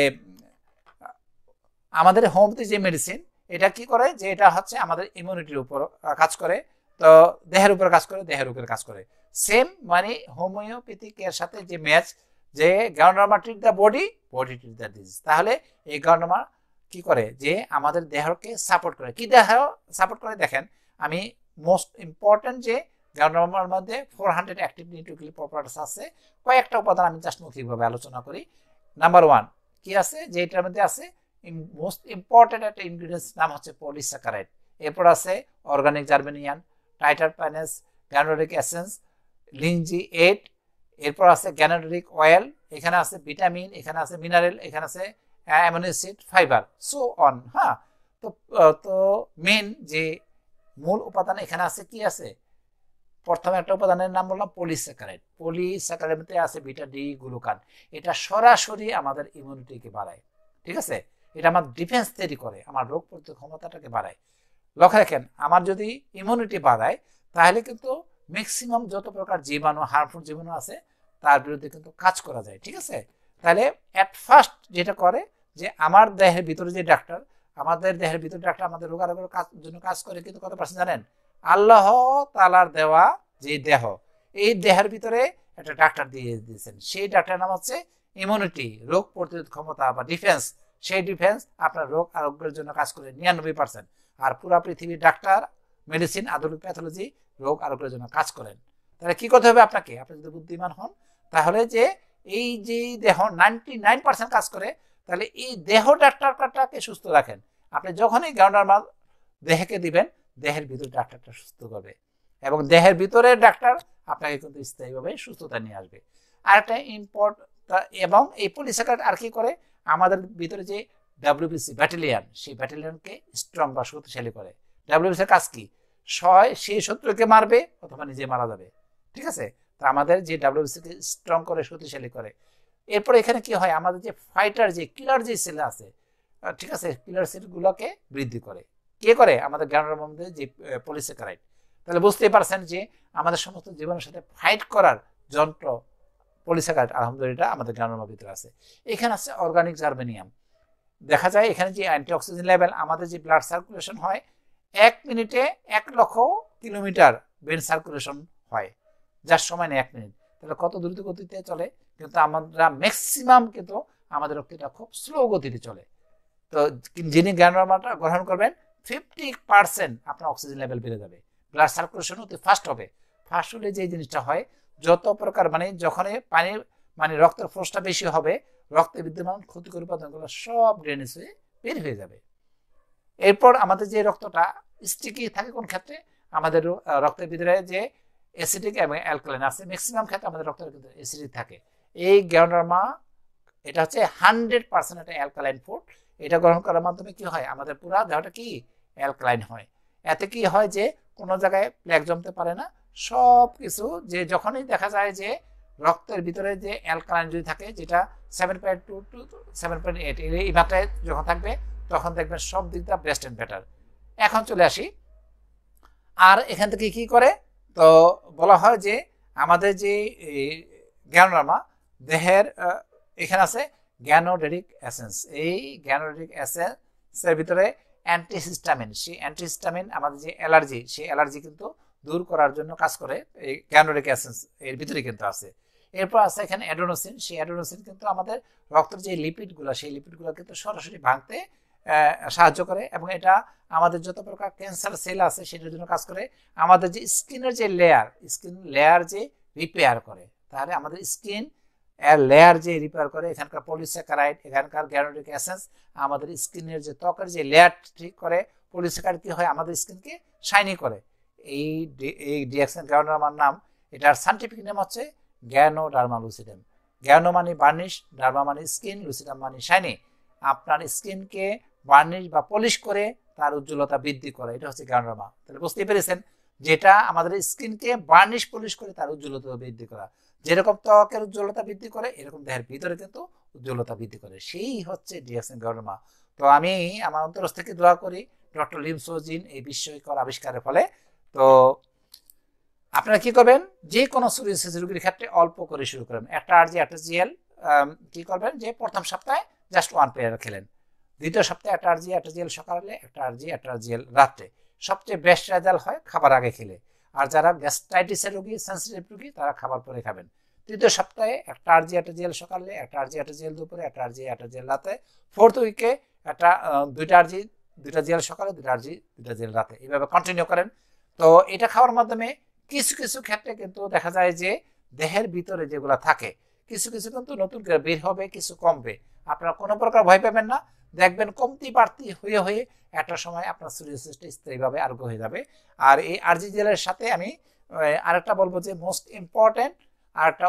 আমাদের হোমিওপ্যাথি যে মেডিসিন এটা কি করে, যে এটা হচ্ছে আমাদের ইমিউনিটির উপর কাজ করে, তো দেহের উপর কাজ করে, দেহের উপরে কাজ করে। সেম মানে হোমিওপ্যাথিক এর সাথে যে ম্যাচ, যে Ganoderma treat the body, body treat the disease. তাহলে এই গ্যানোডার্মা কি করে, যে আমাদের দেহকে সাপোর্ট করে। কি দেহ সাপোর্ট করে দেখেন, আমি মোস্ট ইম্পর্টেন্ট যে গ্যানোডার্মার মধ্যে four hundred active nucleic properties আছে, কয়েকটা উপাদান আমি জাস্ট মৌখিকভাবে আলোচনা করি। নাম্বার ওয়ান কি আছে, যে এটার মধ্যে আছে মোস্ট ইম্পর্টেন্ট একটা ইনগ্রিডিয়েন্টস নাম হচ্ছে পলিস্যাকারাইড। এরপর আছে organic germanium, triterpenes, ganoderic essence, lingzhi eight, এরপর আছে গ্যানোডরিক অয়েল, এখানে আছে ভিটামিন, এখানে আছে মিনারেল, এখানে আছে amino acid, fibre, so on. হ্যাঁ, তো তো মেন যে মূল উপাদান এখানে আছে কি আছে, প্রথমে একটা উপাদানের নাম বললাম পলিস্যাকারাইড। পলিস্যাকারাইড মধ্যে আছে বিটা ডি গ্লুকান, এটা সরাসরি আমাদের ইমিউনিটিকে বাড়ায়, ঠিক আছে, এটা আমার ডিফেন্স তৈরি করে, আমার রোগ প্রতিরোধ ক্ষমতাটাকে বাড়ায়। লক্ষ্য রাখেন, আমার যদি ইমিউনিটি বাড়ায় তাহলে কিন্তু ম্যাক্সিমাম যত প্রকার জীবাণু, হার্মফুল জীবাণু আছে তার বিরুদ্ধে কিন্তু কাজ করা যায়, ঠিক আছে। তাহলে অ্যাট ফার্স্ট যেটা করে, যে আমার দেহের ভিতরে যে ডাক্তার, আমাদের দেহের ভিতরে ডাক্তার আমাদের রোগ আরোগ্যের কাজ জন্য কাজ করে কিন্তু কত পার্সেন্ট জানেন, আল্লাহ তাআলার দেওয়া যে দেহ, এই দেহের ভিতরে একটা ডাক্তার দিয়ে দিয়েছেন, সেই ডাক্তারের নাম হচ্ছে ইমিউনিটি, রোগ প্রতিরোধ ক্ষমতা বা ডিফেন্স। সেই ডিফেন্স আপনার রোগ আরোগ্যের জন্য কাজ করে নিরানব্বই পার্সেন্ট। আর পুরা পৃথিবীর ডাক্তার, মেডিসিন, আধুনিক প্যাথোলজি রোগ আরোগ্যের জন্য কাজ করেন। তাহলে কি করতে হবে আপনাকে, আপনি যদি বুদ্ধিমান হন তাহলে যে এই যে দেহ নাইনটি নাইন পার্সেন্ট কাজ করে, তাহলে এই দেহ ডাক্তারটাকে সুস্থ রাখেন। আপনি যখনই গ্যানোডার্মা দেহকে দিবেন, দেহের ভিতরে ডাক্তারটা সুস্থ করবে, এবং দেহের ভিতরে ডাক্তার আপনাকে কিন্তু স্থায়ীভাবে সুস্থতা নিয়ে আসবে। আর একটা ইম্পর্ট, এবং এই পলিস্যাকারাইড আর কি করে, আমাদের ভিতরে যে ডাব্লিউবিসি ব্যাটালিয়ান, সেই ব্যাটালিয়ানকে স্ট্রং বা শক্তিশালী করে। ডাব্লিউবিসির কাজ কি, সয় সেই শত্রুকে মারবে অথবা নিজে মারা যাবে, ঠিক আছে। তো আমাদের যে ডাব্লিউবিসিকে স্ট্রং করে, শক্তিশালী করে। এরপর এখানে কি হয়, আমাদের যে ফাইটার, যে কিলার যে সেল আছে, ঠিক আছে, কিলার সেলগুলোকে বৃদ্ধি করে। কে করে, আমাদের গ্যানোডার্মার মধ্যে যে পলিস্যাকারাইড। তাহলে বুঝতেই পারছেন যে আমাদের সমস্ত জীবনের সাথে ফাইট করার যন্ত্র পলিস্যাকারাইড আলহামদুলিল্লাহ আমাদের গ্যানোডার্মার ভিতরে আছে। এখানে আছে অর্গানিক জার্মেনিয়াম। দেখা যায় এখানে যে অ্যান্টিঅক্সিডেন্ট লেভেল, আমাদের যে ব্লাড সার্কুলেশন হয় এক মিনিটে এক লক্ষ কিলোমিটার ব্রেন সার্কুলেশন হয়, যার সময় নেই এক মিনিট। তাহলে কত দ্রুত গতিতে চলে, কিন্তু আমরা ম্যাক্সিমাম কিন্তু আমাদের রক্তটা খুব স্লো গতিতে চলে। তো যিনি গ্যানোডার্মাটা গ্রহণ করবেন, ফিফটি পার্সেন্ট আপনার অক্সিজেন লেভেল বেড়ে যাবে, ব্লাড সার্কুলেশন অতি ফাস্ট হবে। ফাস্ট হলে যে জিনিসটা হয়, যত প্রকার মানে যখন পানি মানে রক্তের ফোর্সটা বেশি হবে, রক্তে বিদ্যমান ক্ষতিকর উপাদানগুলো সব ড্রেনেজ হয়ে বের হয়ে যাবে। এরপর আমাদের যে রক্তটা স্টিকি থাকে কোন ক্ষেত্রে, আমাদের রক্তের ভিতরে যে অ্যাসিডিক এবং অ্যালকালাইন আছে, ম্যাক্সিমাম ক্ষেত্রে আমাদের রক্তের ভিতরে অ্যাসিডিক থাকে। এই গ্যানোডার্মা এটা হচ্ছে হান্ড্রেড পার্সেন্ট একটা অ্যালকালাইন ফুড। এটা গ্রহণ করার মাধ্যমে কি হয়, আমাদের পুরা দেহটা কি অ্যালকালাইন হয়। এতে কি হয় যে কোনো জায়গায় প্লেগ জমতে পারে না। সব কিছু যে যখনই দেখা যায় যে রক্তের ভিতরে যে অ্যালকালাইন যদি থাকে, যেটা seven point two to seven point eight এই মাত্রায় যখন থাকবে, তখন দেখবেন সব দিকটা বেস্ট অ্যান্ড বেটার। এখন চলে আসি, আর এখান থেকে কি করে, তো বলা হয় যে আমাদের যে গ্যানোডার্মা দেহের এখানে আছে গ্যানোডেরিক এসেন্স। এই গ্যানোডেরিক এসেন্সের ভিতরে অ্যান্টিহিস্টামিন, সেই অ্যান্টিহিস্টামিন আমাদের যে অ্যালার্জি, সেই অ্যালার্জি কিন্তু দূর করার জন্য কাজ করে। এই গ্যানোডেরিক এসেন্স এর ভিতরে কিন্তু আছে। এরপর আছে এখানে অ্যাডেনোসিন। সেই অ্যাডেনোসিন কিন্তু আমাদের রক্তের যে লিপিডগুলো, সেই লিপিডগুলো কিন্তু সরাসরি ভাঙতে সাহায্য করে, এবং এটা আমাদের যত প্রকার ক্যান্সার সেল আছে সেটার জন্য কাজ করে। আমাদের যে স্কিনের যে লেয়ার, স্কিন লেয়ার যে রিপেয়ার করে, তাহলে আমাদের স্কিন লেয়ার যে রিপেয়ার করে, এখানকার পলিস্যাকারাইড, এখানকার গ্যানোডেরিক এসেন্স আমাদের স্কিনের যে ত্বকের যে লেয়ার ঠিক করে। পলিস্যাকারাইড কি হয়, আমাদের স্কিনকে শাইনি করে। এই এই ডিএক্সএন গ্যানোডার্মার নাম, এটার সায়েন্টিফিক নেম হচ্ছে গ্যানোডার্মা লুসিডাম। গ্যানো মানে বার্নিশ, ডার্মা মানে স্কিন, লুসিডাম মানে শাইনি। আপনার স্কিনকে বার্নিশ বা পলিশ করে তার উজ্জ্বলতা বৃদ্ধি করে, এটা হচ্ছে গ্যানোডার্মা। তাহলে বুঝতেই পেরেছেন, যেটা আমাদের স্কিনকে বার্নিশ পলিশ করে তার উজ্জ্বলতা বৃদ্ধি করা। যেরকম ত্বকের উজ্জ্বলতা বৃদ্ধি করে, এরকম দেহের ভিতরে কিন্তু উজ্জ্বলতা বৃদ্ধি করে, সেই হচ্ছে ডিএক্সএন গ্যানোডার্মা। তো আমি আমার অন্তরস্থ থেকে দোয়া করি ডক্টর লিমসোজিন এই বিস্ময়কর আবিষ্কারের ফলে। তো আপনারা কি করবেন, যে কোনো সোরিয়াসিস রোগীর ক্ষেত্রে অল্প করে শুরু করেন। একটা আরজি একটা জিএল কি করবেন, যে প্রথম সপ্তাহে জাস্ট ওয়ান পেয়ার খেলেন, দ্বিতীয় সপ্তাহে একটা আরজি একটা জিএল সকালে, একটা আরজি একটা জিএল রাত্রে। সবচেয়ে বেস্ট রেজাল্ট হয় খাবার আগে খেলে। আর যারা গ্যাস্ট্রাইটিসের রোগী, সেন্সিটিভ রোগী, তারা খাবার পরে খাবেন। তৃতীয় সপ্তাহে একটা আরজি একটা জিএল সকালে, একটা আরজি একটা জিএল দুপুরে, একটা আরজি একটা জিএল রাতে। ফোর্থ উইকে একটা দুইটা আরজি দুইটা জিএল সকালে, দুইটা আরজি দুইটা জিএল রাতে, এইভাবে কন্টিনিউ করেন। তো এটা খাওয়ার মাধ্যমে কিছু কিছু ক্ষেত্রে কিন্তু দেখা যায় যে দেহের ভিতরে যেগুলো থাকে কিছু কিছু কিন্তু নতুন করে বের হবে, কিছু কমবে। আপনারা কোনো প্রকার ভয় পাবেন না, দেখবেন কমতি বাড়তি হয়ে হয়ে একটা সময় আপনার সোরিয়াসিসটা স্থায়ীভাবে আরোগ্য হয়ে যাবে। আর এই আরজি জেলের সাথে আমি আরেকটা বলবো যে মোস্ট ইম্পর্টেন্ট আরেকটা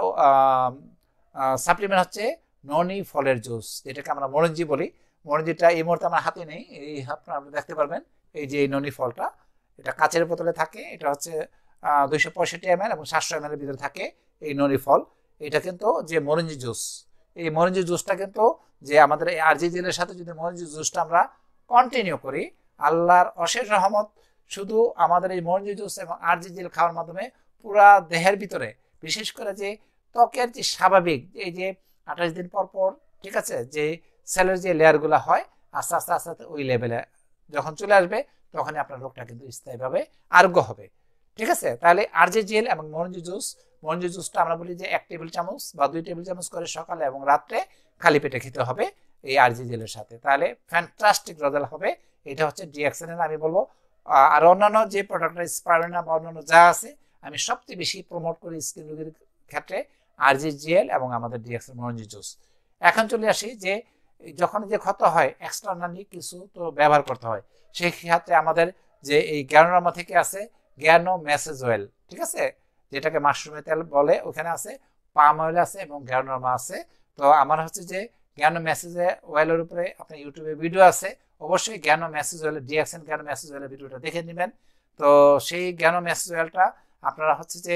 সাপ্লিমেন্ট হচ্ছে ননি ফলের জুস, যেটাকে আমরা মরঞ্জি বলি। মরঞ্জিটা এই মুহূর্তে আমার হাতে নেই, এই আপনারা দেখতে পারবেন, এই যে এই ননি ফলটা, এটা কাচের বোতলে থাকে। এটা হচ্ছে দুইশো পঁয়ষট্টি এম এল এবং সাতশো এম এল এর ভিতরে থাকে এই ননি ফল। এটা কিন্তু যে মরঞ্জি জুস, এই মরঞ্জি জুসটা কিন্তু যে আমাদের এই আরজি জেলের সাথে যদি মরঞ্জি জুসটা আমরা কন্টিনিউ করি, আল্লাহর অশেষ রহমত, শুধু আমাদের এই মরঞ্জি জুস এবং আরজি জেল খাওয়ার মাধ্যমে পুরা দেহের ভিতরে, বিশেষ করে যে ত্বকের যে স্বাভাবিক এই যে আঠাশ দিন পর পর, ঠিক আছে, যে সেলের যে লেয়ারগুলো হয়, আস্তে আস্তে আস্তে আস্তে ওই লেভেলে যখন চলে আসবে, তখনই আপনার রোগটা কিন্তু স্থায়ীভাবে আরোগ্য হবে। ঠিক আছে, তাহলে আরজি জেল এবং মরঞ্জি জুস, মরঞ্জি জুসটা আমরা বলি যে এক টেবিল চামচ বা দুই টেবিল চামচ করে সকালে এবং রাত্রে খালি পেটে খেতে হবে এই আরজি জেলের সাথে, তাহলে ফ্যান্টাস্টিক রেজাল্ট হবে। এটা হচ্ছে ডিএক্সএন এর আমি বলবো। আর অন্যান্য যে প্রোডাক্টটা স্পাইরুলিনা বা অন্যান্য যা আছে, আমি সবচেয়ে বেশি প্রমোট করি স্কিন রোগীর ক্ষেত্রে আরজি জেল এবং আমাদের ডিএক্সএন মরঞ্জি জুস। এখন চলে আসি যে যখন যে ক্ষত হয় এক্সটার্নালি কিছু তো ব্যবহার করতে হয়, সেই ক্ষেত্রে আমাদের যে এই গ্যানোডার্মা থেকে আছে গ্যানো মেসেজ অয়েল, ঠিক আছে, যেটাকে মাশরুমের তেল বলে, ওখানে আছে পাম অয়েল আছে এবং গ্যানোডার্মা আছে। তো আমার হচ্ছে যে গ্যানো মেসেজ অয়েলের উপরে আপনার ইউটিউবে ভিডিও আছে, অবশ্যই gano massage oil, DXN gano massage অয়েলের ভিডিওটা দেখে নেবেন। তো সেই গ্যানো মেসেজ অয়েলটা আপনারা হচ্ছে যে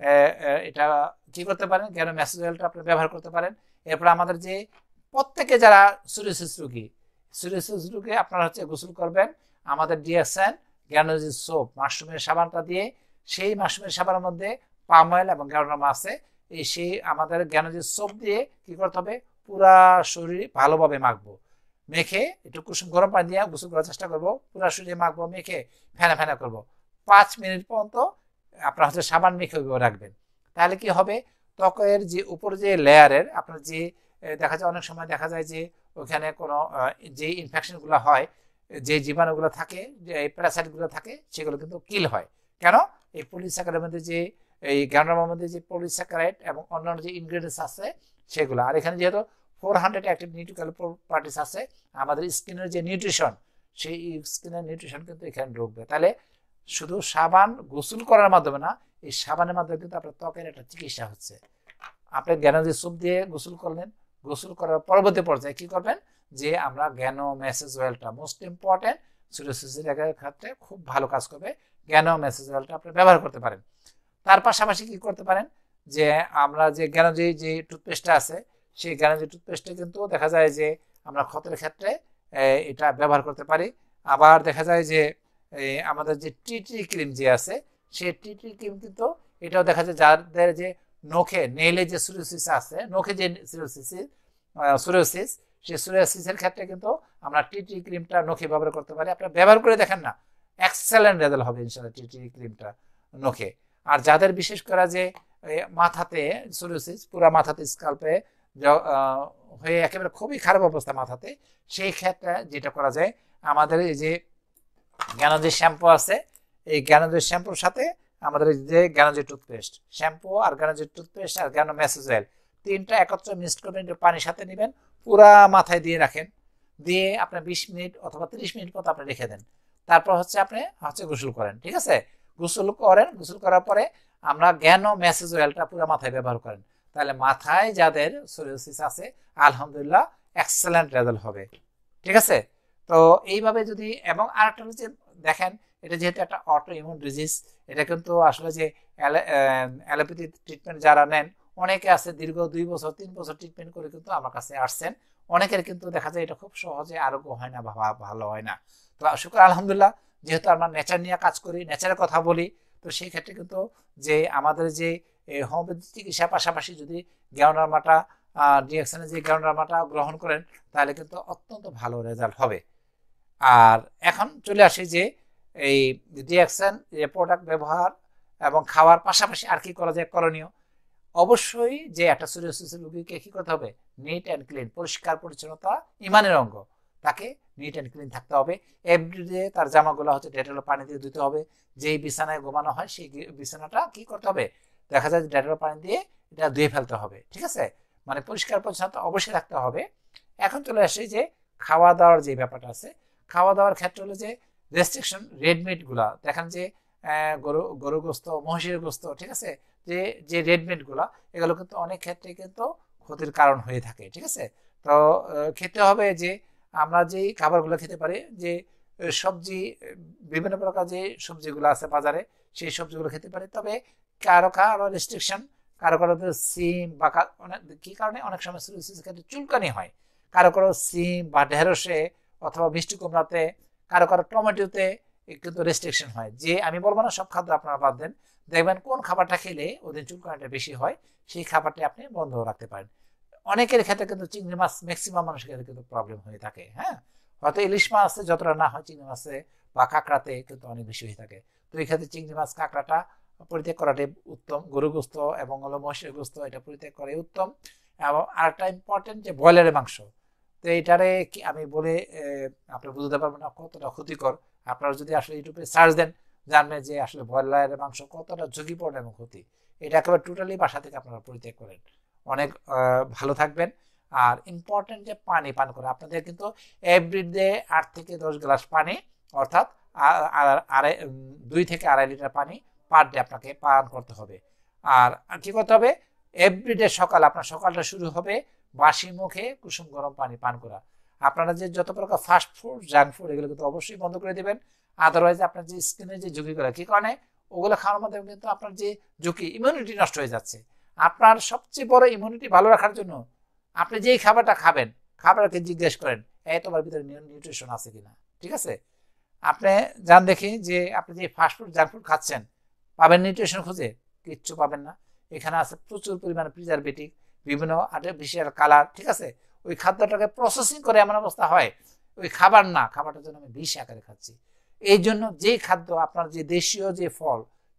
এটা কি করতে পারেন, গ্যানো মেসেজ অয়েলটা আপনি ব্যবহার করতে পারেন। এরপর আমাদের যে প্রত্যেকে যারা সোরিয়াসিস রোগী, সোরিয়াসিস রোগী আপনারা হচ্ছে গোসল করবেন আমাদের ডিএক্সএন গ্যানোজি সোপ, মাশরুমের সাবানটা দিয়ে। সেই মাশরুমের সাবানের মধ্যে পাম অয়েল এবং গ্যানোডার্মা আছে, এই সেই আমাদের গ্যানোজি সোপ দিয়ে কি করতে হবে, পুরা শরীর ভালোভাবে মাখবো, মেখে একটু কুসুম গরম পানি দিয়ে গোসল করার চেষ্টা করবো, পুরা শরীরে মাখবো, মেখে ফেনা ফেনা করবো, পাঁচ মিনিট পর্যন্ত আপনার হচ্ছে সাবান মেখে রাখবেন। তাহলে কি হবে, ত্বকের যে উপরে যে লেয়ারের আপনার যে দেখা যায়, অনেক সময় দেখা যায় যে ওখানে কোনো যে ইনফেকশনগুলো হয়, যে জীবাণুগুলো থাকে, যে প্যারাসাইটগুলো থাকে, সেগুলো কিন্তু কিল হয়। কেন, এই পলিস্যাকারাইডের মধ্যে যে এই গ্যানোডার্মার মধ্যে যে পলিস্যাকারাইড এবং অন্যান্য যে ইনগ্রেডিয়েন্টস আছে সেগুলো। আর এখানে যেহেতু four hundred active nutraceutical properties আছে। আমাদের স্কিনের যে নিউট্রিশন, সেই স্কিনের নিউট্রিশন কিন্তু এখানে ঢুকবে। তাহলে শুধু সাবান গোসল করার মাধ্যমে না, এই সাবানের মাধ্যমে কিন্তু আপনার ত্বকের একটা চিকিৎসা হচ্ছে। আপনি গ্যানোজি স্যুপ দিয়ে গোসল করলেন, গোসল করার পরবর্তী পর্যায়ে কি করবেন, যে আমরা গ্যানো মেসেজ অয়েলটা মোস্ট ইম্পর্টেন্ট সোরিয়াসিসের ক্ষেত্রে খুব ভালো কাজ করবে। গ্যানো মেসেজ অয়েলটা আপনি ব্যবহার করতে পারেন। তার পাশাপাশি কি করতে পারেন, যে আমরা যে গ্যানোজি যে টুথপেস্টটা আছে, সেই গ্যানোজি টুথপেস্টে কিন্তু দেখা যায় যে আমরা ক্ষতের ক্ষেত্রে এটা ব্যবহার করতে পারি। আবার দেখা যায় যে আমাদের যে টিটি ক্রিম যে আছে, সেই টিটি ক্রিম কিন্তু এটাও দেখা যায় যাদের যে নখে নেইলে যে সোরিয়াসিস আছে, নখে যে সোরিয়াসিস সোরিয়াসিস সেই সোরিয়াসিসের ক্ষেত্রে কিন্তু আমরা টিটি ক্রিমটা নখে ব্যবহার করতে পারি। আপনারা ব্যবহার করে দেখেন না, এক্সেলেন্ট রেজাল্ট হবে ইনশাআল্লাহ টিটি ক্রিমটা নখে। আর যাদের বিশেষ করে যে মাথাতে সোরিয়াসিস, পুরো মাথাতে স্কাল্পে হয়ে একেবারে খুবই খারাপ অবস্থা মাথাতে, সেই ক্ষেত্রে যেটা করা যায়, আমাদের এই যে গ্যানোজি শ্যাম্পু আছে, এই গ্যানোজি শ্যাম্পুর সাথে আমাদের যে গ্যানোজি টুথপেস্ট, শ্যাম্পু আর গ্যানোজি টুথপেস্ট আর গ্যানো মেসেজ অয়েল, তিনটা একত্রে মিক্সড করবেন, একটু পানির সাথে নেবেন, পুরা মাথায় দিয়ে রাখেন, দিয়ে আপনার বিশ মিনিট অথবা তিরিশ মিনিট মতো আপনি রেখে দেন। তারপর হচ্ছে আপনি হচ্ছে গোসল করেন, ঠিক আছে? গোসল করেন, গোসল করার পরে আমরা গ্যানো মেসেজ অয়েলটা পুরো মাথায় ব্যবহার করেন, তাহলে মাথায় যাদের সোরিয়াসিস আছে আলহামদুলিল্লাহ এক্সেলেন্ট রেজাল্ট হবে, ঠিক আছে? তো এইভাবে যদি, এবং আরেকটা হচ্ছে দেখেন, এটা যেহেতু একটা অটো ইমিউন ডিজিজ, এটা কিন্তু আসলে যে অ্যালোপ্যাথি ট্রিটমেন্ট যারা নেন, অনেকে আছে দীর্ঘ দুই বছর তিন বছর ট্রিটমেন্ট করে কিন্তু আমার কাছে আসছেন। অনেকের কিন্তু দেখা যায় এটা খুব সহজে আরোগ্য হয় না বা ভালো হয় না। তো শুক্র আলহামদুলিল্লাহ, যেহেতু আমরা নেচার নিয়ে কাজ করি, নেচারের কথা বলি, তো সেই ক্ষেত্রে কিন্তু যে আমাদের যে হোমিওপ্যাথি চিকিৎসার পাশাপাশি যদি গ্যানোডার্মাটা ডিএক্সএন যে গ্যানোডার্মাটা গ্রহণ করেন, তাহলে কিন্তু অত্যন্ত ভালো রেজাল্ট হবে। আর এখন চলে আসি যে এই ডিএক্সএন যে প্রোডাক্ট ব্যবহার এবং খাওয়ার পাশাপাশি আর কি করা যায়, করণীয়। অবশ্যই যে একটা সোরিয়াসিসের রোগীকে কি করতে হবে, নিট অ্যান্ড ক্লিন, পরিষ্কার পরিচ্ছন্নতা ইমানের অঙ্গ, তাকে নিট অ্যান্ড ক্লিন থাকতে হবে। এভরিডে তার জামাগুলো হচ্ছে ডেটল পানি দিয়ে ধুতে হবে। যেই বিছানায় ঘুমানো হয় সেই বিছানাটা কি করতে হবে, দেখা যায় ডেটল পানি দিয়ে এটা ধুয়ে ফেলতে হবে, ঠিক আছে? মানে পরিষ্কার পরিচ্ছন্নতা অবশ্যই রাখতে হবে। এখন চলে আসে যে খাওয়া দাওয়ার যে ব্যাপারটা আছে, খাওয়া দাওয়ার ক্ষেত্রে হলো যে রেস্ট্রিকশন, রেডমিট গুলা দেখেন যে গরু গরু গোস্ত, মহিষের গোস্ত, ঠিক আছে, যে যে রেডমিট গুলা, এগুলো কিন্তু অনেক ক্ষেত্রে কিন্তু ক্ষতির কারণ হয়ে থাকে, ঠিক আছে? তো খেতে হবে যে আমরা যেই খাবারগুলো খেতে পারি, যে সবজি, বিভিন্ন প্রকার যে সবজিগুলো আছে বাজারে, সেই সবজিগুলো খেতে পারি। তবে কারো কারো রেস্ট্রিকশন, কারো কারো সিম বা কি কারণে অনেক সময় ক্ষেত্রে চুলকানি হয়, কারো কারো সিম বা ঢেঁড়সে অথবা মিষ্টি কুমড়াতে, কারো কারো টমেটোতে কিন্তু রেস্ট্রিকশন হয়। যে আমি বলবো না সব খাদ্য আপনারা বাদ দেন, দেখবেন কোন খাবারটা খেলে ওদের চুলকানিটা বেশি হয়, সেই খাবারটা আপনি বন্ধ রাখতে পারেন। অনেকের ক্ষেত্রে কিন্তু চিংড়ি মাছ ম্যাক্সিমাম মানুষের ক্ষেত্রে কিন্তু প্রবলেম হয়ে থাকে। হ্যাঁ, হয়তো ইলিশ মাছ যতটা না হয়, চিংড়ি মাছে বা কাঁকড়াতে কিন্তু অনেক বেশি হয়ে থাকে। তো এই ক্ষেত্রে চিংড়ি মাছ কাঁকড়াটা পরিত্যাগ করাটাই উত্তম। গরু গোস্ত এবং হলো মহিষের গোস্ত, এটা পরিত্যাগ করাই উত্তম। এবং আরেকটা ইম্পর্টেন্ট যে ব্রয়লারের মাংস, তো এইটারে কি আমি বলে আপনারা বুঝতে পারবেন না কতটা ক্ষতিকর। আপনারা যদি আসলে ইউটিউবে সার্চ দেন, জানবেন যে আসলে ব্রয়লারের মাংস কতটা ঝুঁকিপূর্ণ এবং ক্ষতি। এটা একেবারে টোটালি বাসা থেকে আপনারা পরিত্যাগ করেন, অনেক ভালো থাকবেন। আর ইম্পর্টেন্ট যে পানি পান করে, আপনাদের কিন্তু এভরিডে আট থেকে দশ গ্লাস পানি, অর্থাৎ আড়াই দুই থেকে আড়াই লিটার পানি পার ডে আপনাকে পান করতে হবে। আর কি করতে হবে, এভরিডে সকাল, আপনার সকালটা শুরু হবে বাসি মুখে কুসুম গরম পানি পান করা। আপনারা যে যত প্রকার ফাস্ট ফুড, জাঙ্ক ফুড, এগুলো কিন্তু অবশ্যই বন্ধ করে দেবেন। আদারওয়াইজ আপনার যে স্কিনের যে ঝুঁকিগুলো, কি কারণে ওগুলো খাওয়ার মাধ্যমে কিন্তু আপনার যে ঝুঁকি, ইমিউনিটি নষ্ট হয়ে যাচ্ছে। আপনার সবচেয়ে বড় ইমিউনিটি ভালো রাখার জন্য আপনি যেই খাবারটা খাবেন, খাবারকে জিজ্ঞেস করেন এই তোমার ভিতরে নিউট্রিশন আছে কিনা, ঠিক আছে? আপনি জান দেখি যে আপনি যে ফাস্ট ফুড, জাঙ্ক ফুড খাচ্ছেন, পাবেন নিউট্রিশন খুঁজে? কিচ্ছু পাবেন না। এখানে আছে প্রচুর পরিমাণে প্রিজারভেটিভ, বিভিন্ন আর্টিফিশিয়াল কালার, ঠিক আছে? ওই খাদ্যটাকে প্রসেসিং করে এমন অবস্থা হয় ওই খাবার না, খাবারটার জন্য আমি বিষ আকারে খাচ্ছি। এই জন্য যেই খাদ্য, আপনার যে দেশীয় যে ফল,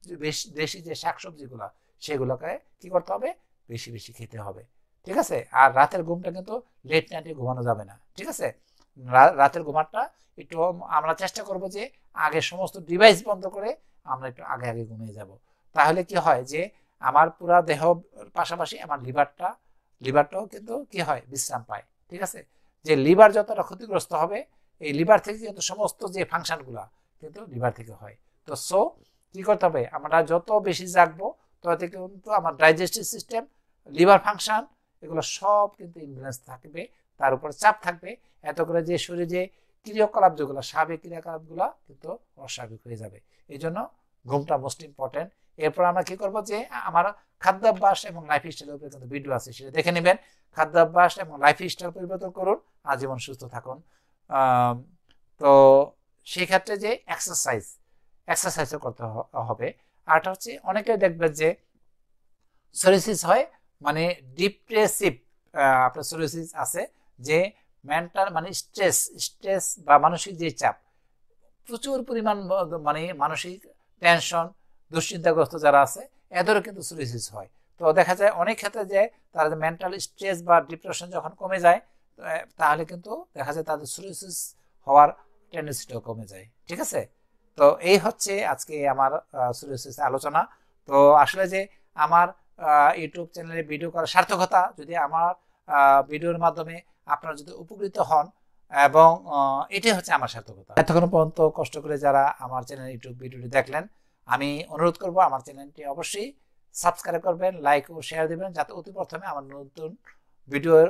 দেশি যে শাকসবজিগুলো, সেগুলোকে কি করতে হবে, বেশি বেশি খেতে হবে, ঠিক আছে? আর রাতের ঘুমটা কিন্তু লেট নাইটে ঘুমানো যাবে না, ঠিক আছে? রাতের ঘুমাটা একটু আমরা চেষ্টা করব যে আগে সমস্ত ডিভাইস বন্ধ করে আমরা একটু আগে আগে ঘুমিয়ে যাব। তাহলে কি হয় যে আমার পুরা দেহ পাশাপাশি আমার লিভারটা লিভারটাও কিন্তু কি হয়, বিশ্রাম পায়। ঠিক আছে, যে লিভার যতটা ক্ষতিগ্রস্ত হবে, এই লিভার থেকে কিন্তু সমস্ত যে ফাংশনগুলা কিন্তু লিভার থেকে হয়। তো সো কি করতে হবে, আমরা যত বেশি জাগবো তত কিন্তু আমার ডাইজেস্টিভ সিস্টেম, লিভার ফাংশন, এগুলো সব কিন্তু ইমব্যালেন্স থাকবে, তার উপর চাপ থাকবে, এত করে যে শরীরে যে ক্রিয়াকলাপ যেগুলো স্বাভাবিক ক্রিয়াকলাপগুলো কিন্তু অস্বাভাবিক হয়ে যাবে। এই জন্য ঘুমটা মোস্ট ইম্পর্টেন্ট। এরপর আমরা কি করব, যে আমার খাদ্যাভ্যাস এবং লাইফ স্টাইলের উপরে কিন্তু ভিডিও আছে, সেটা দেখে নেবেন। খাদ্যাভ্যাস এবং লাইফ স্টাইল পরিবর্তন করুন, আজীবন সুস্থ থাকুন। তো সেই ক্ষেত্রে যে এক্সারসাইজ এক্সারসাইজও করতে হবে। আরটা হচ্ছে অনেকে দেখবেন যে সোরিয়াসিস হয়, মানে ডিপ্রেসিভ আপনার সোরিয়াসিস আছে, যে মেন্টাল মানে স্ট্রেস স্ট্রেস বা মানসিক যে চাপ, প্রচুর পরিমাণ মানে মানসিক টেনশন, দুশ্চিন্তাগ্রস্ত যারা আছে, এদেরও কিন্তু সোরিয়াসিস হয়। তো দেখা যায় অনেক ক্ষেত্রে যে তাদের মেন্টাল স্ট্রেস বা ডিপ্রেশন যখন কমে যায়, তাহলে কিন্তু দেখা যায় তাদের সোরিয়াসিস হওয়ার টেন্ডেন্সিটাও কমে যায়। ঠিক আছে, তো এই হচ্ছে আজকে আমার সোরিয়াসিস আলোচনা। তো আসলে যে আমার ইউটিউব চ্যানেলে ভিডিও করার সার্থকতা, যদি আমার ভিডিওর মাধ্যমে আপনারা যদি উপকৃত হন, এবং এটাই হচ্ছে আমার সার্থকতা। এতক্ষণ পর্যন্ত কষ্ট করে যারা আমার চ্যানেল ইউটিউব ভিডিওটি দেখলেন, আমি অনুরোধ করব আমার চ্যানেলটি অবশ্যই সাবস্ক্রাইব করবেন, লাইক ও শেয়ার দিবেন, যাতে অতি প্রথমে আমার নতুন ভিডিওর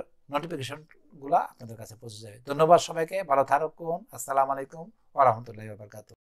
নোটিফিকেশনগুলো আপনাদের কাছে পৌঁছে যাবে। ধন্যবাদ সবাইকে, ভালো থাকুন। আসসালামু আলাইকুম ওয়া রাহমাতুল্লাহি ওয়া বারাকাতুহু।